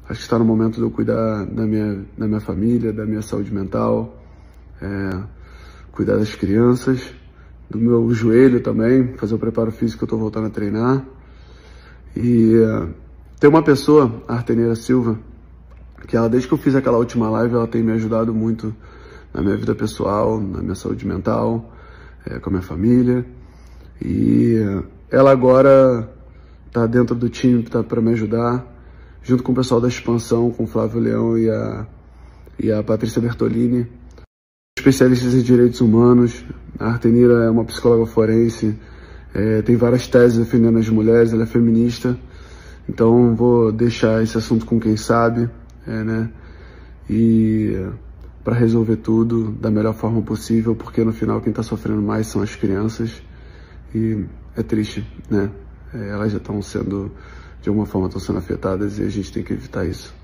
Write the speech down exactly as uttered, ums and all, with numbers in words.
acho que está no momento de eu cuidar da minha, da minha família, da minha saúde mental, é, cuidar das crianças, do meu joelho também, fazer o preparo físico que eu estou voltando a treinar. E é, tem uma pessoa, a Arteneira Silva, que ela, desde que eu fiz aquela última live, ela tem me ajudado muito na minha vida pessoal, na minha saúde mental, é, com a minha família. E ela agora está dentro do time tá, para me ajudar, junto com o pessoal da expansão, com o Flávio Leão e a, e a Patrícia Bertolini, especialistas em direitos humanos. A Arteneira é uma psicóloga forense, é, tem várias teses defendendo as mulheres, ela é feminista. Então vou deixar esse assunto com quem sabe, é, né? E para resolver tudo da melhor forma possível, porque no final quem está sofrendo mais são as crianças. E é triste, né? É, elas já estão sendo, de alguma forma, estão sendo afetadas e a gente tem que evitar isso.